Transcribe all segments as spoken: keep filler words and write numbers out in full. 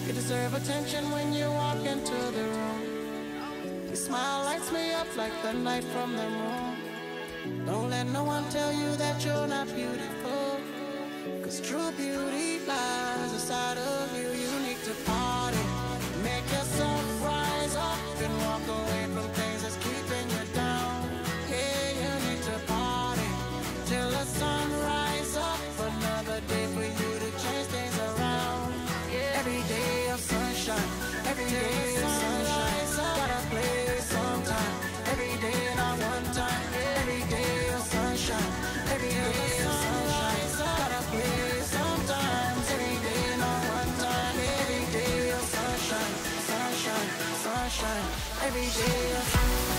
You deserve attention when you walk into the room. Your smile lights me up like the night from the moon. Don't let no one tell you that you're not beautiful, cause true beauty lies inside of you. You need to party, make yourself rise up and walk away from things that's keeping you down. Yeah, you need to party till the sun rise up. Another day for you to change things around. Yeah. Every day of sunshine, every day of sunshine. Gotta play sometime, every day not one time. Every day of sunshine, every day of sunshine. Gotta play sometimes, every day not one time. Every day of sunshine, sunshine, sunshine. Every day of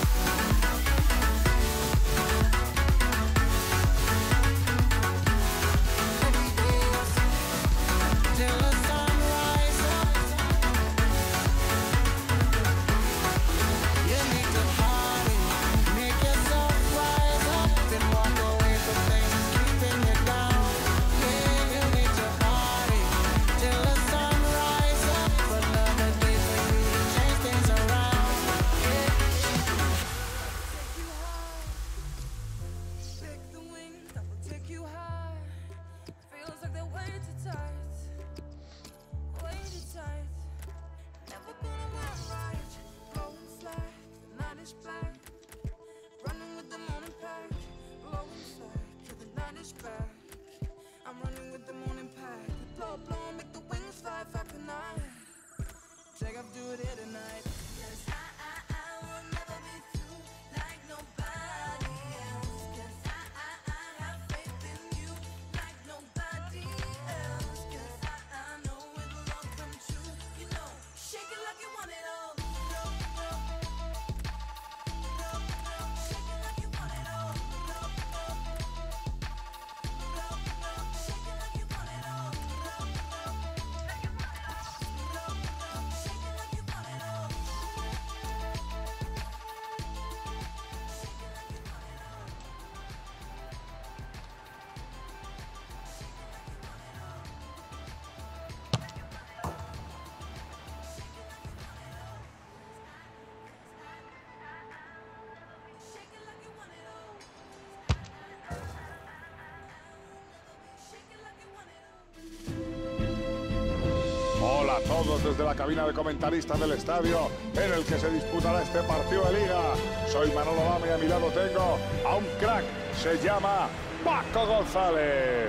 Hola a todos desde la cabina de comentaristas del estadio en el que se disputará este partido de Liga. Soy Manolo Lama y a mi lado tengo a un crack, se llama Paco González.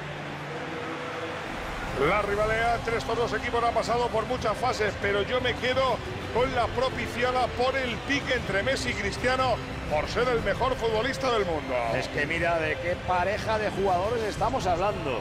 La rivalidad entre estos dos equipos ha pasado por muchas fases, pero yo me quedo con la propiciada por el pique entre Messi y Cristiano por ser el mejor futbolista del mundo. Es que mira de qué pareja de jugadores estamos hablando.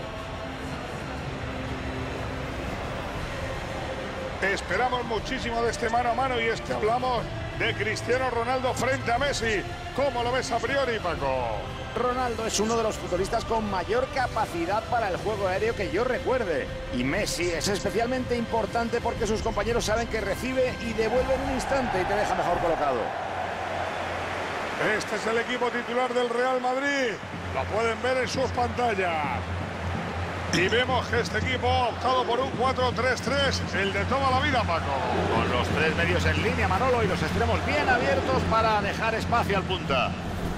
Esperamos muchísimo de este mano a mano y es que hablamos de Cristiano Ronaldo frente a Messi. ¿Cómo lo ves a priori, Paco? Ronaldo es uno de los futbolistas con mayor capacidad para el juego aéreo que yo recuerde. Y Messi es especialmente importante porque sus compañeros saben que recibe y devuelve en un instante y te deja mejor colocado. Este es el equipo titular del Real Madrid. Lo pueden ver en sus pantallas. Y vemos que este equipo ha optado por un cuatro tres tres, el de toda la vida, Paco. Con los tres medios en línea, Manolo, y los extremos bien abiertos para dejar espacio al punta.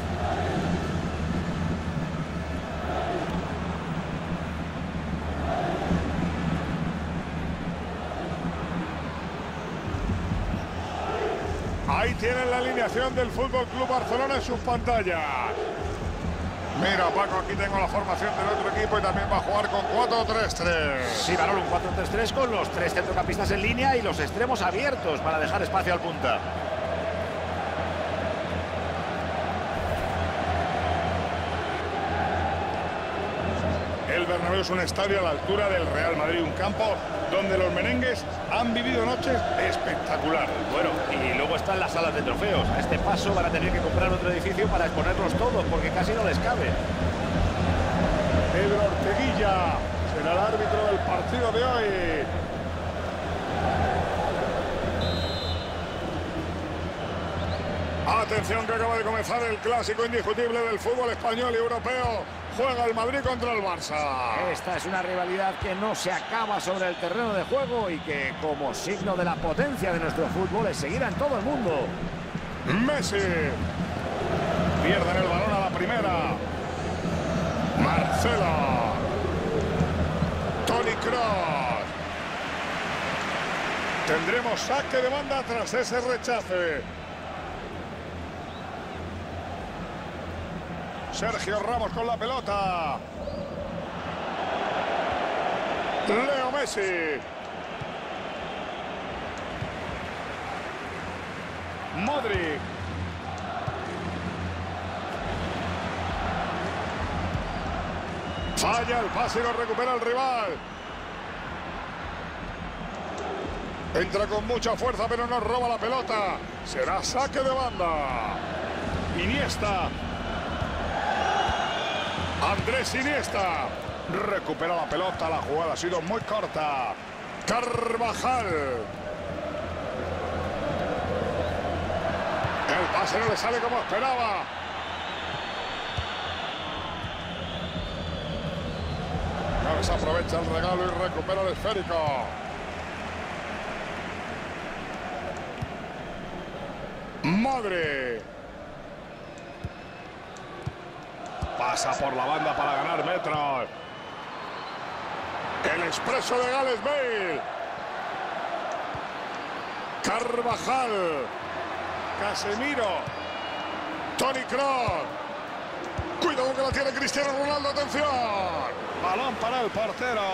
Ahí tienen la alineación del Fútbol Club Barcelona en sus pantallas. Mira, Paco, aquí tengo la formación del otro equipo y también va a jugar con cuatro tres tres. Sí, Manolo, un cuatro tres tres con los tres centrocampistas en línea y los extremos abiertos para dejar espacio al punta. El Bernabéu es un estadio a la altura del Real Madrid, un campo donde los merengues han vivido noches espectaculares. Bueno, y luego están las salas de trofeos. A este paso van a tener que comprar otro edificio para exponerlos todos, porque casi no les cabe. Pedro Orteguilla será el árbitro del partido de hoy. Atención, que acaba de comenzar el clásico indiscutible del fútbol español y europeo juega el Madrid contra el Barça. Esta es una rivalidad que no se acaba sobre el terreno de juego y que, como signo de la potencia de nuestro fútbol, es seguida en todo el mundo. Messi. Pierden el balón a la primera. Marcelo. Toni Kroos. Tendremos saque de banda tras ese rechace. Sergio Ramos con la pelota. Leo Messi. Modric. Falla el pase y lo recupera el rival. Entra con mucha fuerza, pero no roba la pelota. Será saque de banda. Iniesta. Andrés Iniesta. Recupera la pelota. La jugada ha sido muy corta. Carvajal. El pase no le sale como esperaba. No se aprovecha el regalo y recupera el esférico. Modric. Pasa por la banda para ganar metros. El expreso de Gareth Bale. Carvajal. Casemiro. Toni Kroos. Cuidado que la tiene Cristiano Ronaldo. Atención. Balón para el portero.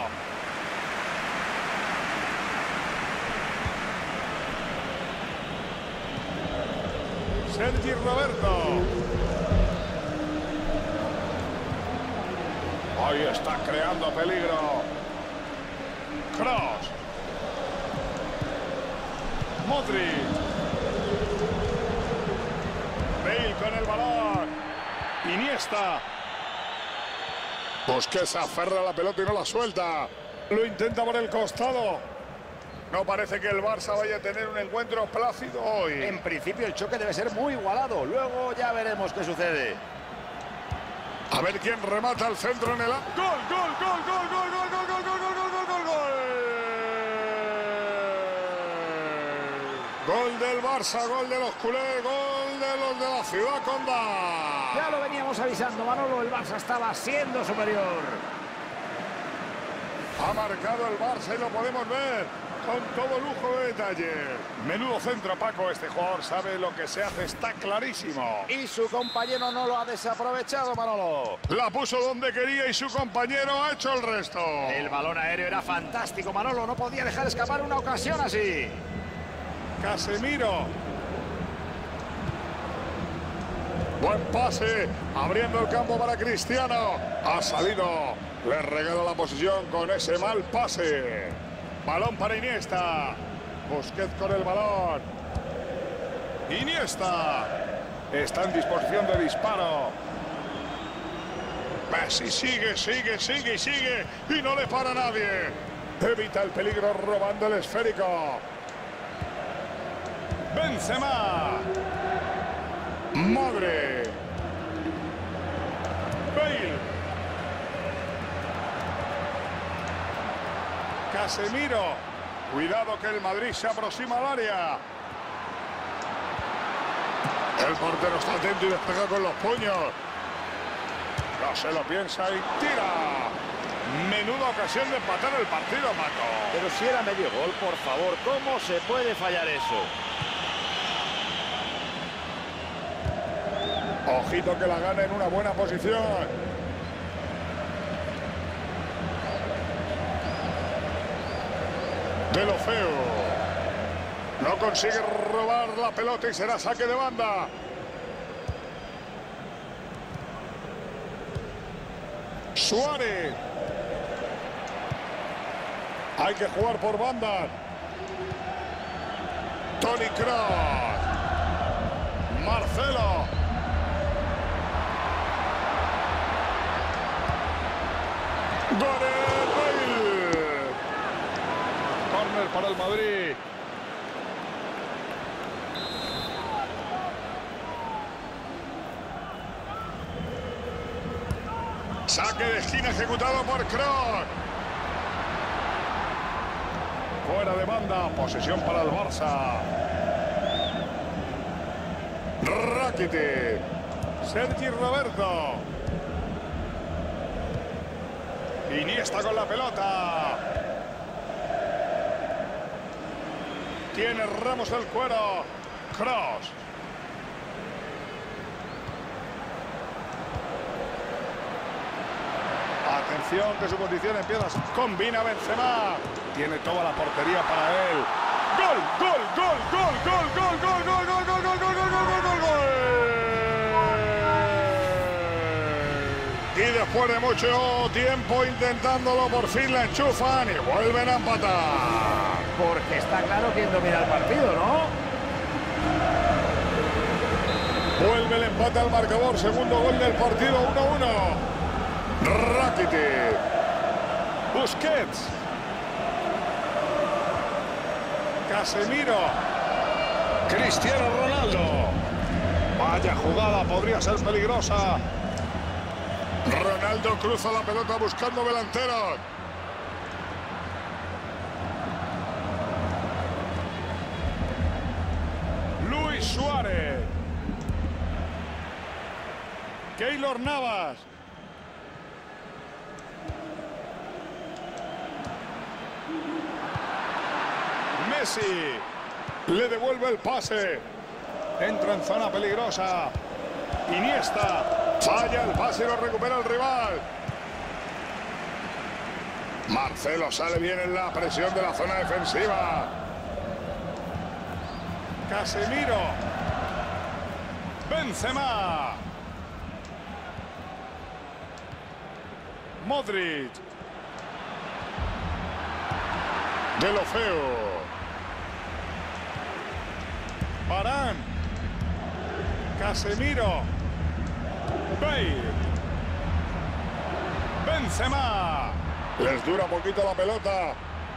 Sergi Roberto. Ahí está creando peligro. Kroos. Modric. Bale con el balón. Iniesta. Busquets aferra la pelota y no la suelta. Lo intenta por el costado. No parece que el Barça vaya a tener un encuentro plácido hoy. En principio el choque debe ser muy igualado. Luego ya veremos qué sucede. A ver quién remata al centro en el... ¡Gol, gol, gol, gol, gol, gol, gol, gol, gol, gol, gol, gol, gol! Gol del Barça, gol de los culés, gol de los de la ciudad condal. Ya lo veníamos avisando, Manolo. El Barça estaba siendo superior. Ha marcado el Barça y lo podemos ver con todo lujo de detalle. Menudo centro, Paco. Este jugador sabe lo que se hace, está clarísimo. Y su compañero no lo ha desaprovechado, Manolo. La puso donde quería y su compañero ha hecho el resto. El balón aéreo era fantástico, Manolo. No podía dejar escapar una ocasión así. Casemiro. Buen pase, abriendo el campo para Cristiano. Ha salido, le regala la posición con ese mal pase. Balón para Iniesta. Busquets con el balón. Iniesta. Está en disposición de disparo. Messi sigue, sigue, sigue y sigue. Y no le para nadie. Evita el peligro robando el esférico. Benzema. Modric. Bale. Casemiro. Cuidado que el Madrid se aproxima al área. El portero está atento y despega con los puños. No se lo piensa y tira. Menuda ocasión de empatar el partido, Paco. Pero si era medio gol, por favor, ¿cómo se puede fallar eso? Ojito que la gana en una buena posición. Deulofeu. No consigue robar la pelota y será saque de banda. Suárez. Hay que jugar por banda. Toni Kroos. Marcelo. Gareth Bale. Córner para el Madrid. Saque de esquina ejecutado por Kroos. Fuera de banda, posesión para el Barça. Rakitic. Sergi Roberto. Iniesta con la pelota. Tiene Ramos el cuero. Kroos. Atención que su condición empieza. Combina Benzema. Tiene toda la portería para él. ¡Gol! ¡Gol! ¡Gol! ¡Gol! ¡Gol! ¡Gol! ¡Gol! ¡Gol! ¡Gol! ¡Gol! ¡Gol! ¡Gol! ¡Gol! ¡Gol! ¡Gol! ¡Gol! ¡Gol! Y después de mucho tiempo intentándolo, por fin la enchufan y vuelven a empatar. Porque está claro quién domina el partido, ¿no? Vuelve el empate al marcador. Segundo gol del partido, uno a uno. Rakitic. Busquets. Casemiro. Cristiano Ronaldo. Vaya jugada, podría ser peligrosa. Ronaldo cruza la pelota buscando delantero. Luis Suárez. Keylor Navas. Messi. Le devuelve el pase. Entra en zona peligrosa. Iniesta. Falla el pase y lo recupera el rival. Marcelo sale bien en la presión de la zona defensiva. Casemiro. Benzema. Modric. Deulofeu. Varane. Casemiro. Bale. Benzema. Les dura poquito la pelota.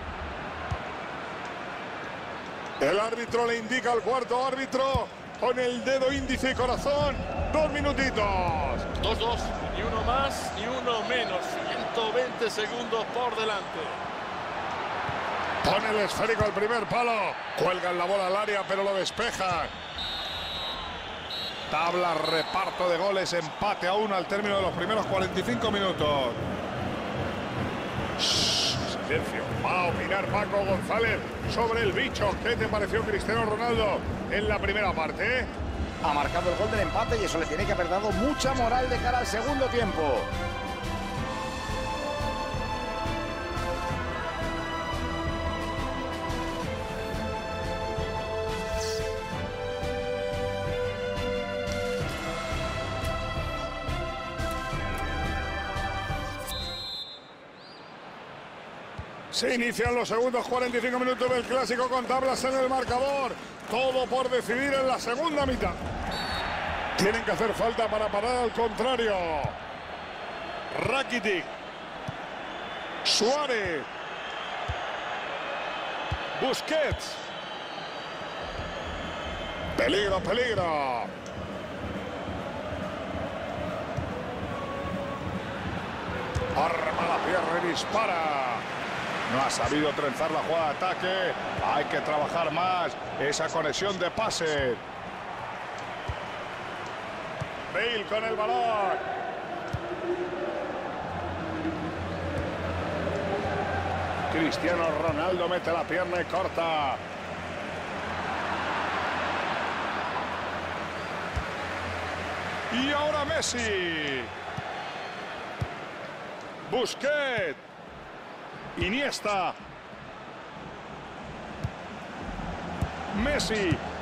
El árbitro le indica al cuarto árbitro con el dedo índice y corazón. Dos minutitos. dos dos, ni uno más ni uno menos. ciento veinte segundos por delante. Pone el esférico al primer palo. Cuelgan la bola al área, pero lo despejan. Tabla, reparto de goles, empate a uno al término de los primeros cuarenta y cinco minutos. Shh, silencio. Va a opinar Paco González sobre el bicho. ¿Qué te pareció Cristiano Ronaldo en la primera parte? Ha marcado el gol del empate y eso le tiene que haber dado mucha moral de cara al segundo tiempo. Se inician los segundos cuarenta y cinco minutos del clásico con tablas en el marcador. Todo por decidir en la segunda mitad. Tienen que hacer falta para parar al contrario. Rakitic. Suárez. Busquets. Peligro, peligro. Arma la pierna y dispara. No ha sabido trenzar la jugada de ataque. Hay que trabajar más esa conexión de pase. Bale con el balón. Cristiano Ronaldo mete la pierna y corta. Y ahora Messi. Busquets. Iniesta. Messi.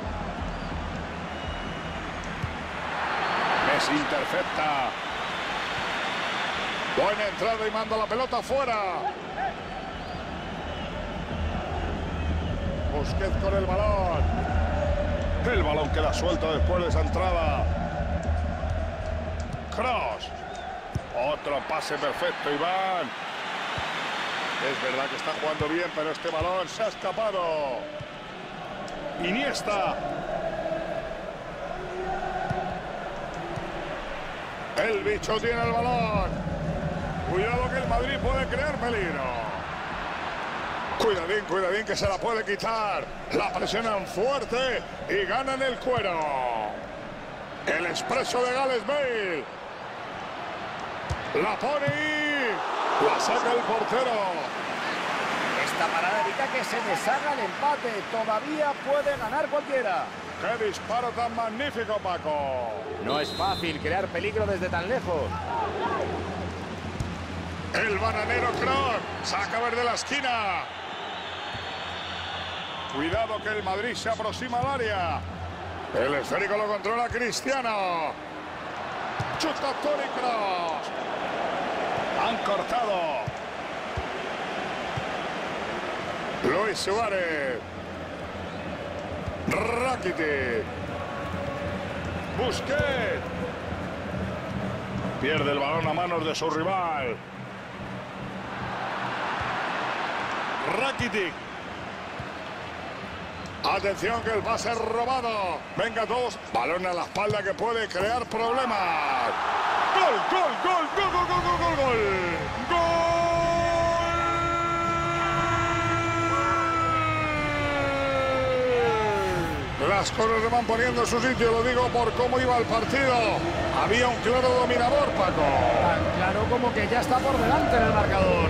Messi intercepta. Buena entrada y manda la pelota fuera. Busquets con el balón. El balón queda suelto después de esa entrada. Kroos. Otro pase perfecto, Iván. Es verdad que está jugando bien, pero este balón se ha escapado. Iniesta. El bicho tiene el balón. Cuidado que el Madrid puede crear peligro. Cuidadín, cuidadín que se la puede quitar. La presionan fuerte y ganan el cuero. El expreso de Gareth Bale. La pone y la saca el portero. Esta parada evita que se deshaga el empate. Todavía puede ganar cualquiera. ¡Qué disparo tan magnífico, Paco! No es fácil crear peligro desde tan lejos. El bananero Kroos saca verde la esquina. Cuidado que el Madrid se aproxima al área. El esférico lo controla Cristiano. Chuta Toni Kroos. Han cortado. Luis Suárez. Rakitic. Busquets. Pierde el balón a manos de su rival. Rakitic. Atención que el pase es robado. Venga todos. Balón a la espalda que puede crear problemas. ¡Gol, gol, gol, gol, gol, gol, gol, gol! ¡Gol! Las cosas se van poniendo en su sitio, lo digo por cómo iba el partido. Había un claro dominador, Paco. Tan claro como que ya está por delante en el marcador.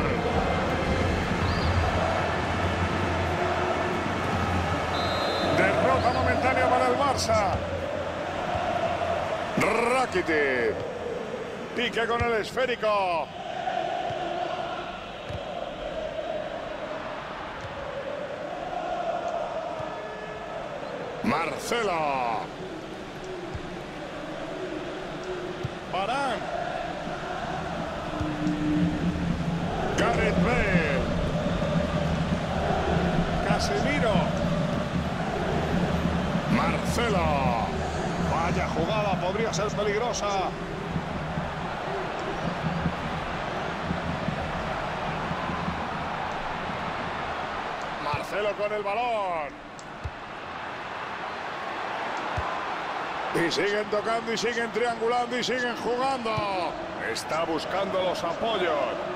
Derrota momentánea para el Barça. Rakitic. Pique con el esférico. Marcelo. Varane. Gareth Bale. Casemiro. Marcelo. Vaya jugada, podría ser peligrosa. Marcelo con el balón. Y siguen tocando y siguen triangulando y siguen jugando. Está buscando los apoyos.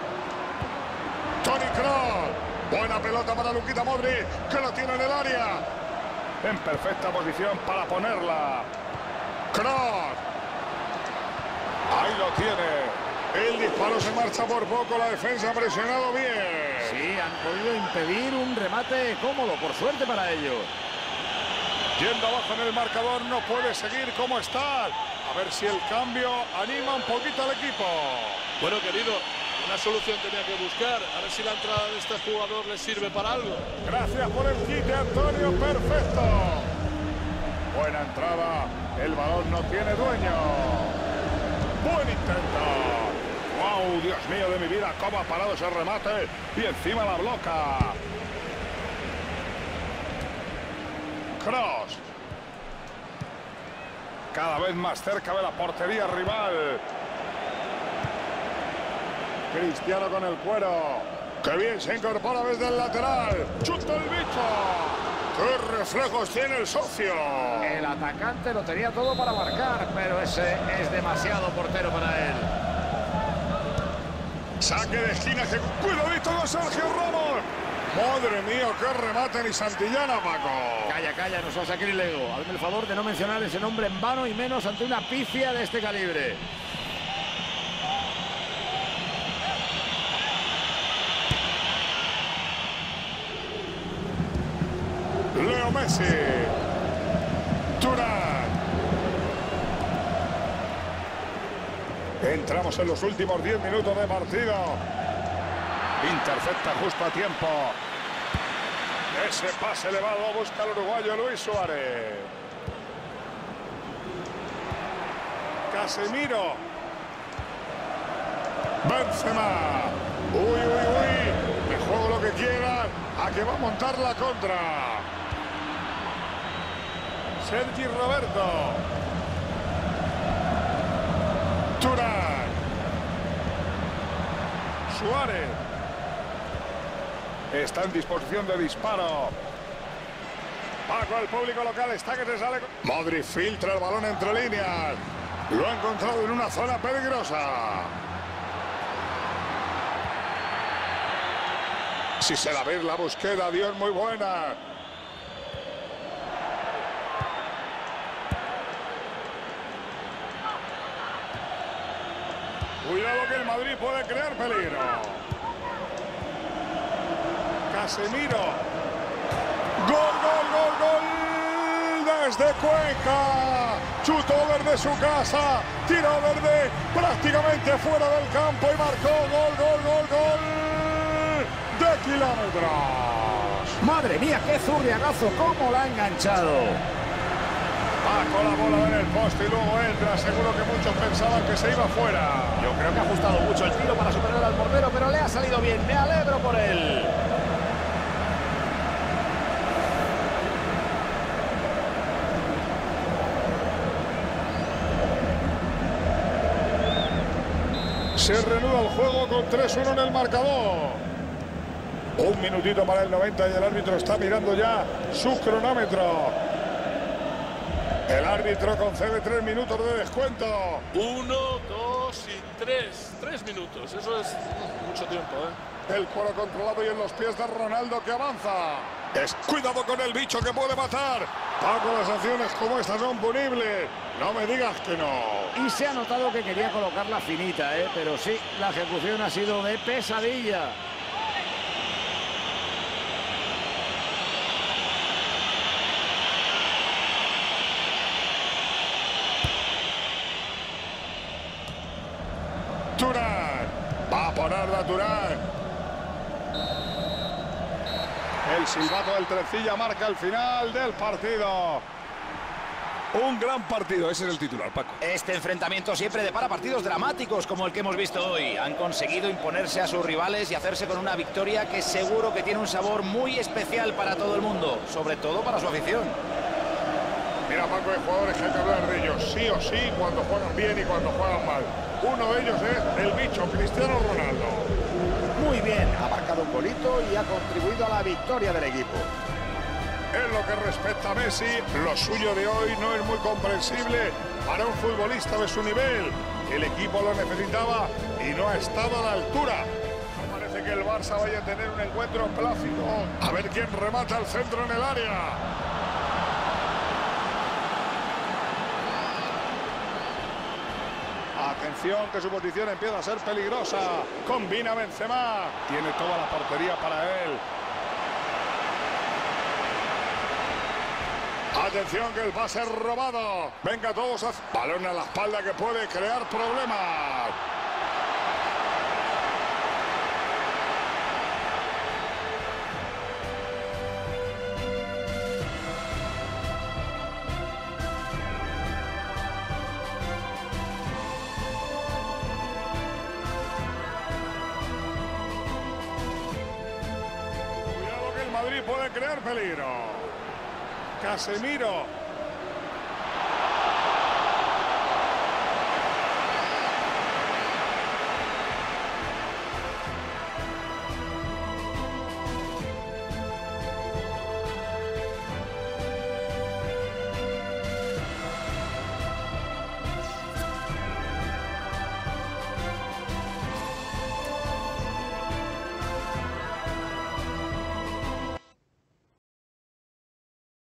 Toni Kroos. Buena pelota para Luka Modric, que lo tiene en el área. En perfecta posición para ponerla. Kroos. Ahí lo tiene. El disparo se marcha por poco. La defensa ha presionado bien. Sí, han podido impedir un remate cómodo, por suerte para ellos. Yendo abajo en el marcador, no puede seguir como está. A ver si el cambio anima un poquito al equipo. Bueno, querido, una solución tenía que buscar. A ver si la entrada de este jugador le sirve para algo. Gracias por el quite, Antonio. Perfecto. Buena entrada. El balón no tiene dueño. Buen intento. ¡Wow! Dios mío de mi vida, cómo ha parado ese remate. Y encima la bloca. Kroos. Cada vez más cerca de la portería rival. Cristiano con el cuero. ¡Qué bien se incorpora desde el lateral! ¡Chuta el bicho! ¡Qué reflejos tiene el socio! El atacante lo tenía todo para marcar, pero ese es demasiado portero para él. Saque de esquina. Que... ¡Cuidadito con Sergio Ramos! ¡Madre mía, qué remate ni Santillana, Paco! Calla, calla, no sos sacrílego. Hazme el favor de no mencionar ese nombre en vano y menos ante una pifia de este calibre. Leo Messi. Thuram. Entramos en los últimos diez minutos de partido. Intercepta justo a tiempo. Ese pase elevado busca al uruguayo Luis Suárez. Casemiro. Benzema. Uy, uy, uy. Me juego lo que quieran. A que va a montar la contra. Sergi Roberto. Thuram. Suárez. Está en disposición de disparo. Paco, el público local está que se sale. Modric filtra el balón entre líneas. Lo ha encontrado en una zona peligrosa. Si se la ve la búsqueda, Dios, muy buena. Cuidado que el Madrid puede crear peligro. Casemiro. Gol, gol, gol, gol. Desde Cuenca. Chutó desde su casa. Tiró desde prácticamente fuera del campo y marcó gol, gol, gol, gol. De kilómetros. Madre mía, qué zurriagazo, cómo la ha enganchado. Va con la bola en el poste y luego entra. Seguro que muchos pensaban que se iba fuera. Yo creo que ha ajustado mucho el tiro para superar al portero, pero le ha salido bien. Me alegro por él. Se reanuda el juego con tres uno en el marcador. Un minutito para el noventa y el árbitro está mirando ya su cronómetro. El árbitro concede tres minutos de descuento. Uno, dos y tres. Tres minutos. Eso es mucho tiempo, ¿eh? El cuero controlado y en los pies de Ronaldo que avanza. Es cuidado con el bicho que puede matar. Paco, las acciones como estas son punibles. No me digas que no. Y se ha notado que quería colocarla finita, ¿eh? Pero sí, la ejecución ha sido de pesadilla. Turán. Va a ponerla Turán. El silbato del Trencilla marca el final del partido. Un gran partido, ese es el titular, Paco. Este enfrentamiento siempre depara partidos dramáticos como el que hemos visto hoy. Han conseguido imponerse a sus rivales y hacerse con una victoria que seguro que tiene un sabor muy especial para todo el mundo, sobre todo para su afición. Mira, Paco, hay jugadores que hay que hablar de ellos, sí o sí, cuando juegan bien y cuando juegan mal. Uno de ellos es el bicho, Cristiano Ronaldo. Muy bien, ha marcado un golito y ha contribuido a la victoria del equipo. En lo que respecta a Messi, lo suyo de hoy no es muy comprensible para un futbolista de su nivel. El equipo lo necesitaba y no ha estado a la altura. No parece que el Barça vaya a tener un encuentro plácido. A ver quién remata el centro en el área. Atención, que su posición empieza a ser peligrosa. Combina Benzema. Tiene toda la portería para él. Atención, que el pase es robado. Venga todos a... Balón a la espalda que puede crear problemas. Cuidado que el Madrid puede crear peligro. Casemiro.